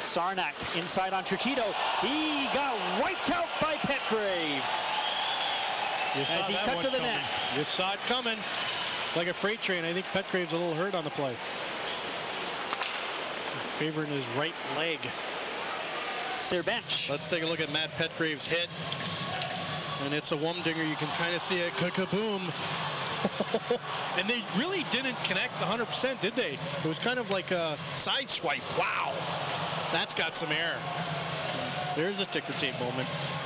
Sarnak inside on Trichetto. He got wiped out by Petgrave as he cut to the net. You saw it coming like a freight train. I think Petgrave's a little hurt on the play. Favoring his right leg. Serbench. Let's take a look at Matt Petgrave's hit. And it's a Wumdinger. You can kind of see it. Kaboom. And they really didn't connect 100%, did they? It was kind of like a side swipe. Wow. That's got some air. There's a ticker tape moment.